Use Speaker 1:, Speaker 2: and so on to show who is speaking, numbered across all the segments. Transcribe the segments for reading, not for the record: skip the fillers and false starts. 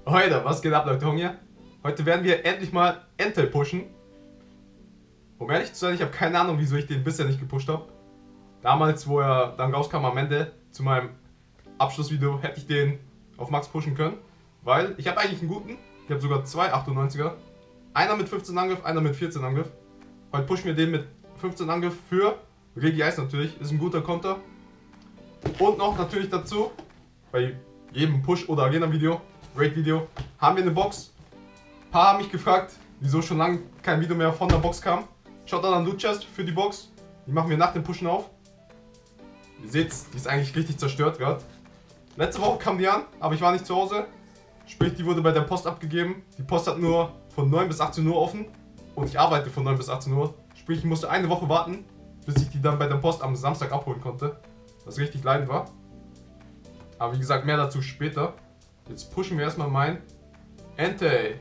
Speaker 1: Heute, was geht ab, Leute? Hier? Heute werden wir endlich mal Entei pushen. Um ehrlich zu sein, ich habe keine Ahnung, wieso ich den bisher nicht gepusht habe. Damals, wo er dann rauskam am Ende zu meinem Abschlussvideo, hätte ich den auf Max pushen können. Weil ich habe eigentlich einen guten. Ich habe sogar zwei 98er. Einer mit 15 Angriff, einer mit 14 Angriff. Heute pushen wir den mit 15 Angriff für Regi Eis natürlich. Ist ein guter Konter. Und noch natürlich dazu, bei jedem Push- oder Arena-Video, Raid-Video, haben wir eine Box. Ein paar haben mich gefragt, wieso schon lange kein Video mehr von der Box kam. Schaut an Loot Chest für die Box. Die machen wir nach dem Pushen auf. Ihr seht, die ist eigentlich richtig zerstört gerade. Letzte Woche kam die an, aber ich war nicht zu Hause. Sprich, die wurde bei der Post abgegeben. Die Post hat nur von 9 bis 18 Uhr offen. Und ich arbeite von 9 bis 18 Uhr. Sprich, ich musste eine Woche warten, bis ich die dann bei der Post am Samstag abholen konnte. Was richtig leidend war. Aber wie gesagt, mehr dazu später. Jetzt pushen wir erstmal mein Entei.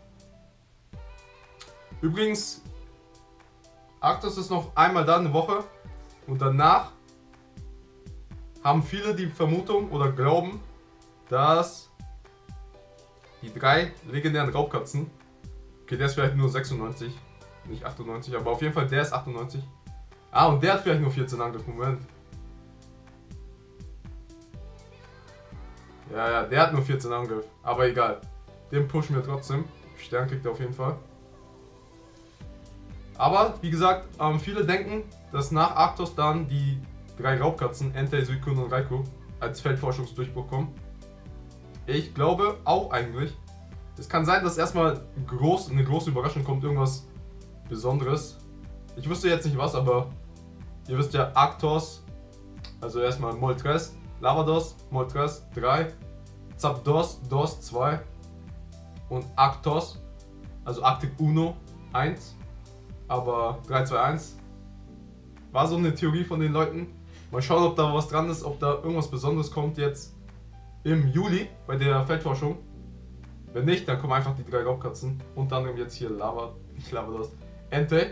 Speaker 1: Übrigens, Arctos ist noch einmal da eine Woche. Und danach haben viele die Vermutung oder glauben, dass die drei legendären Raubkatzen, okay, der ist vielleicht nur 96, nicht 98, aber auf jeden Fall der ist 98. Ah, und der hat vielleicht nur 14 Angriff, Moment. Ja, der hat nur 14 Angriff, aber egal. Den pushen wir trotzdem. Stern kriegt er auf jeden Fall. Aber, wie gesagt, viele denken, dass nach Arctos dann die drei Raubkatzen, Entei, Suicune und Raikou, als Feldforschungsdurchbruch kommen. Ich glaube auch eigentlich. Es kann sein, dass erstmal eine große Überraschung kommt, irgendwas Besonderes. Ich wüsste jetzt nicht was, aber ihr wisst ja, Arctos, also erstmal Moltres, Lavados, Moltres 3, Zapdos, Dos 2 und Arctos, also Arctic Uno 1, aber 3, 2, 1. War so eine Theorie von den Leuten. Mal schauen, ob da was dran ist, ob da irgendwas Besonderes kommt jetzt im Juli bei der Feldforschung. Wenn nicht, dann kommen einfach die drei Raubkatzen. Unter anderem jetzt hier nicht Lavados, Entei.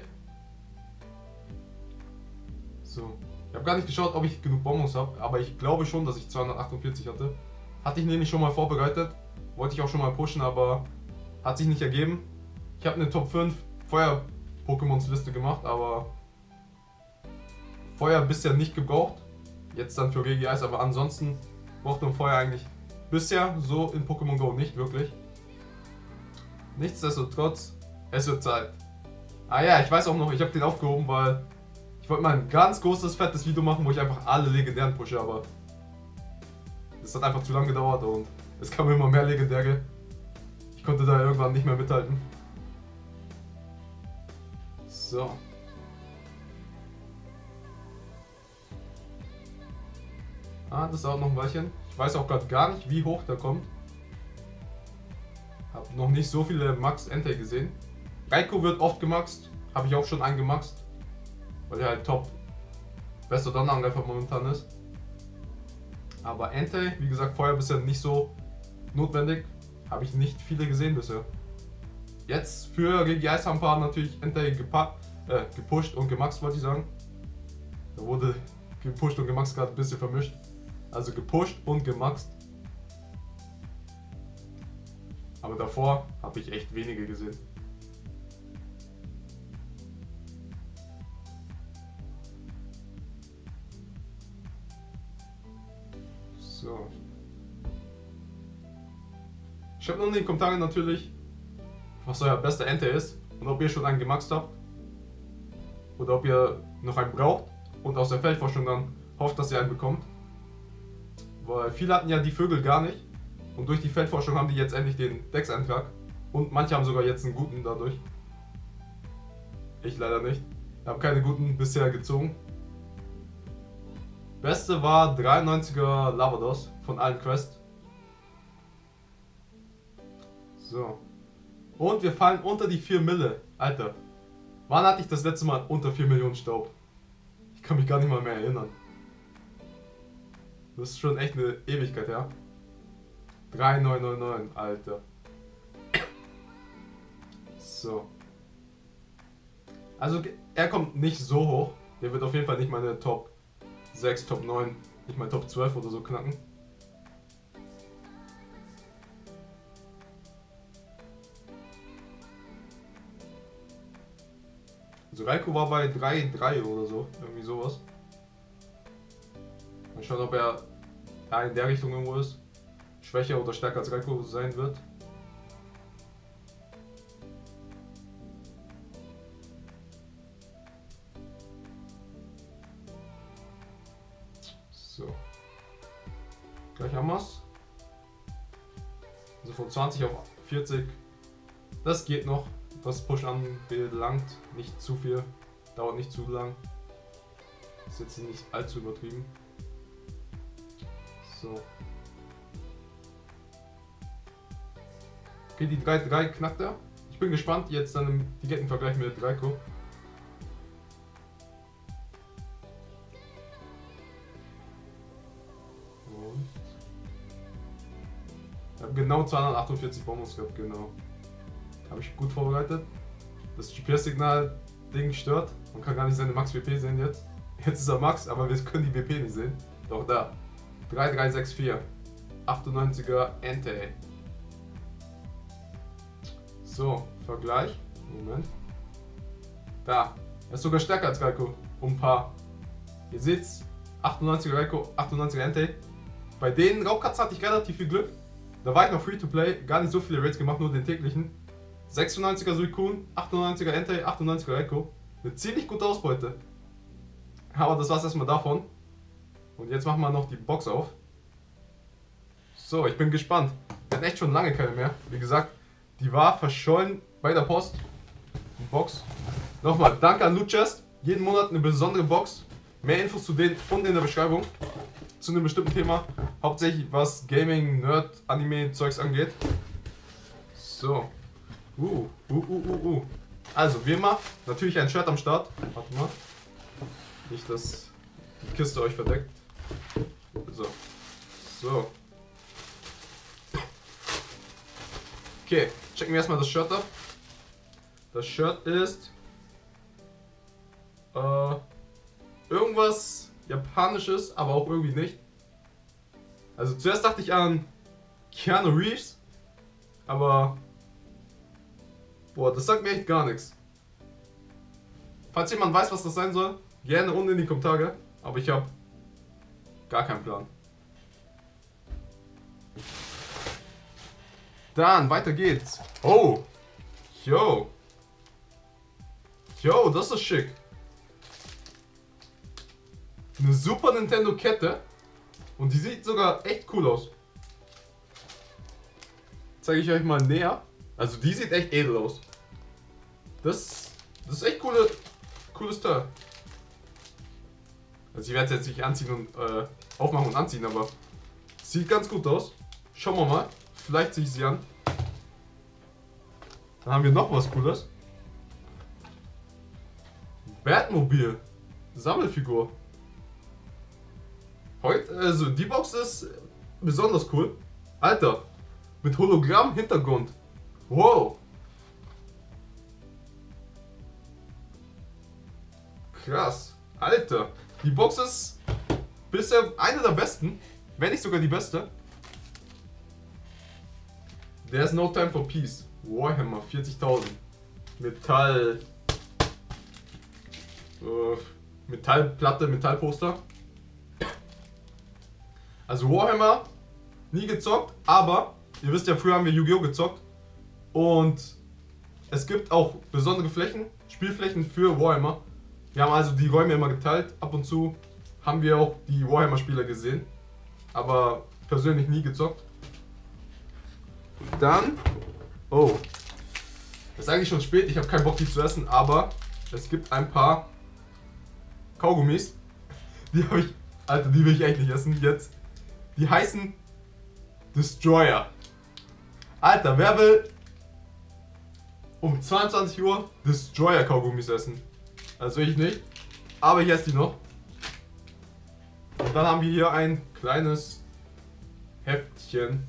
Speaker 1: So. Ich habe gar nicht geschaut, ob ich genug Bonbons habe, aber ich glaube schon, dass ich 248 hatte. Hatte ich nämlich schon mal vorbereitet. Wollte ich auch schon mal pushen, aber hat sich nicht ergeben. Ich habe eine Top 5 Feuer-Pokémons Liste gemacht, aber Feuer bisher nicht gebraucht. Jetzt dann für Regi Eis, aber ansonsten braucht man Feuer eigentlich bisher so in Pokémon Go nicht wirklich. Nichtsdestotrotz, es wird Zeit. Ah ja, ich weiß auch noch, ich habe den aufgehoben, weil ich wollte mal ein ganz großes, fettes Video machen, wo ich einfach alle Legendären pushe, aber das hat einfach zu lange gedauert und es kamen immer mehr Legendäre. Ich konnte da irgendwann nicht mehr mithalten. So. Ah, das dauert noch ein Weilchen. Ich weiß auch gerade gar nicht, wie hoch der kommt. Hab noch nicht so viele Max Entei gesehen. Raikou wird oft gemaxt. Habe ich auch schon einen gemaxt. Weil er halt top bester Donnerangreifer momentan ist. Aber Entei, wie gesagt, Feuer bisher nicht so notwendig. Habe ich nicht viele gesehen bisher. Jetzt für Regi Eis haben wir natürlich Entei gepusht und gemaxt, wollte ich sagen. Da wurde gepusht und gemaxt gerade ein bisschen vermischt. Also gepusht und gemaxt. Aber davor habe ich echt wenige gesehen. So. Schreibt unten in die Kommentare natürlich, was euer bester Entei ist und ob ihr schon einen gemaxt habt. Oder ob ihr noch einen braucht und aus der Feldforschung dann hofft, dass ihr einen bekommt. Weil viele hatten ja die Vögel gar nicht. Und durch die Feldforschung haben die jetzt endlich den Dex-Eintrag. Und manche haben sogar jetzt einen guten dadurch. Ich leider nicht. Ich habe keine guten bisher gezogen. Beste war 93er Lavados von allen Quests. So. Und wir fallen unter die 4 Mille. Alter. Wann hatte ich das letzte Mal unter 4 Millionen Staub? Ich kann mich gar nicht mal mehr erinnern. Das ist schon echt eine Ewigkeit, ja. 3999, Alter. So. Also er kommt nicht so hoch. Der wird auf jeden Fall nicht meine Top 6, Top 9, nicht mal Top 12 oder so knacken. Also Raikou war bei 3,3 oder so, irgendwie sowas. Mal schauen, ob er in der Richtung irgendwo ist. Schwächer oder stärker als Raikou sein wird. So. Gleich haben wir's. Also von 20 auf 40. Das geht noch. Das Pushen anbelangt. Nicht zu viel. Dauert nicht zu lang. Ist jetzt nicht allzu übertrieben. So. Okay, die 3-3 knackt er. Ich bin gespannt jetzt dann die Gegnervergleich mit Raikou. Und ich habe genau 248 Bonus gehabt, genau. Habe ich gut vorbereitet. Das GPS-Signal-Ding stört. Man kann gar nicht seine Max-WP sehen jetzt. Jetzt ist er Max, aber wir können die WP nicht sehen. Doch da. 3364. 98er Entei. So, Vergleich. Moment. Da. Er ist sogar stärker als Raikou. Um ein paar. Ihr seht's. 98er Raikou, 98er Entei. Bei den Raubkatzen hatte ich relativ viel Glück. Da war ich noch Free-to-Play. Gar nicht so viele Raids gemacht, nur den täglichen. 96er Suicune, 98er Entei, 98er Raikou. Eine ziemlich gute Ausbeute. Aber das war's erstmal davon. Und jetzt machen wir noch die Box auf. So, ich bin gespannt. Wir hatten echt schon lange keine mehr. Wie gesagt, die war verschollen bei der Post. Die Box. Nochmal, danke an Loot Chest. Jeden Monat eine besondere Box. Mehr Infos zu denen unten in der Beschreibung. Zu einem bestimmten Thema. Hauptsächlich was Gaming, Nerd, Anime, Zeugs angeht. So. Also, wie immer, natürlich ein Shirt am Start. Warte mal. Nicht, dass die Kiste euch verdeckt. So. Okay, checken wir erstmal das Shirt ab. Das Shirt ist irgendwas Japanisches, aber auch irgendwie nicht. Also zuerst dachte ich an Keanu Reeves, aber boah, das sagt mir echt gar nichts. Falls jemand weiß, was das sein soll, gerne unten in die Kommentare, aber ich habe gar keinen Plan. Dann, weiter geht's. Oh! Yo! Yo, das ist schick. Eine Super Nintendo Kette. Und die sieht sogar echt cool aus. Zeige ich euch mal näher. Also die sieht echt edel aus. Das ist echt cooles Teil. Also ich werde es jetzt nicht anziehen und aufmachen und anziehen, aber sieht ganz gut aus. Schauen wir mal. Vielleicht ziehe ich sie an. Dann haben wir noch was Cooles. Batmobil. Sammelfigur. Heute, also die Box ist besonders cool. Alter, mit Hologramm-Hintergrund. Wow. Krass. Alter, die Box ist bisher eine der besten, wenn nicht sogar die beste. There's no time for peace. Warhammer 40.000. Metallplatte, Metallposter. Also Warhammer, nie gezockt, aber ihr wisst ja, früher haben wir Yu-Gi-Oh! Gezockt. Und es gibt auch besondere Flächen, Spielflächen für Warhammer. Wir haben also die Räume immer geteilt. Ab und zu haben wir auch die Warhammer-Spieler gesehen. Aber persönlich nie gezockt. Dann, oh, es ist eigentlich schon spät, ich habe keinen Bock die zu essen, aber es gibt ein paar Kaugummis, die habe ich, Alter, die will ich eigentlich essen jetzt. Die heißen Destroyer. Alter, wer will um 22 Uhr Destroyer Kaugummis essen? Also ich nicht, aber ich esse die noch. Und dann haben wir hier ein kleines Heftchen.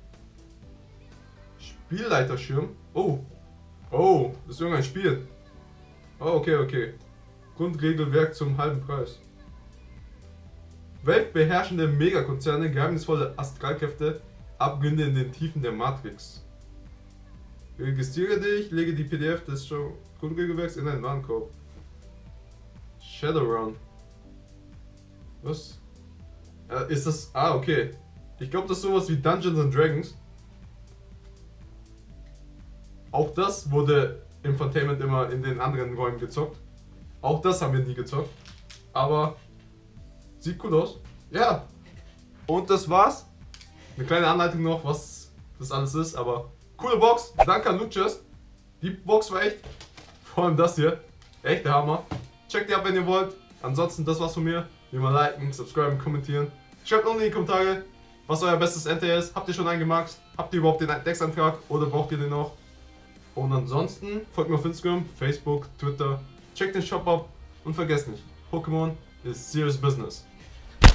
Speaker 1: Spielleiterschirm. Oh. Oh, das ist irgendein Spiel. Oh, okay. Grundregelwerk zum halben Preis. Weltbeherrschende Megakonzerne, geheimnisvolle Astralkräfte, Abgründe in den Tiefen der Matrix. Registriere dich, lege die PDF des Grundregelwerks in deinen Warenkorb. Shadowrun. Was? Ist das... Ah, okay. Ich glaube, das ist sowas wie Dungeons and Dragons. Auch das wurde Infotainment immer in den anderen Räumen gezockt. Auch das haben wir nie gezockt. Aber sieht cool aus. Ja. Und das war's. Eine kleine Anleitung noch, was das alles ist. Aber coole Box. Danke an Lucius. Die Box war echt... Vor allem das hier. Echt der Hammer. Checkt die ab, wenn ihr wollt. Ansonsten, das war's von mir. Wie immer liken, subscriben, kommentieren. Schreibt unten in die Kommentare, was euer bestes NT ist. Habt ihr schon einen gemaxt? Habt ihr überhaupt den Dex-Antrag oder braucht ihr den noch? Und ansonsten folgt mir auf Instagram, Facebook, Twitter. Checkt den Shop ab und vergesst nicht, Pokémon ist serious business.